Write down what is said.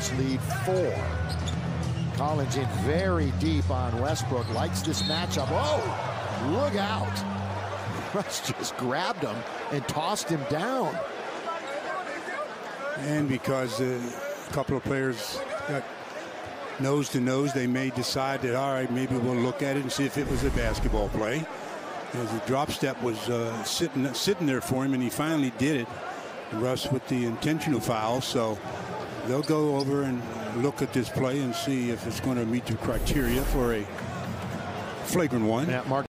Nuggets lead 4. Collins in very deep on Westbrook. Likes this matchup. Oh, look out. Russ just grabbed him and tossed him down. And because a couple of players got nose to nose, they may decide that, all right, maybe we'll look at it and see if it was a basketball play. As the drop step was sitting there for him, and he finally did it. Russ with the intentional foul, so they'll go over and look at this play and see if it's going to meet the criteria for a flagrant one. Yeah, Mark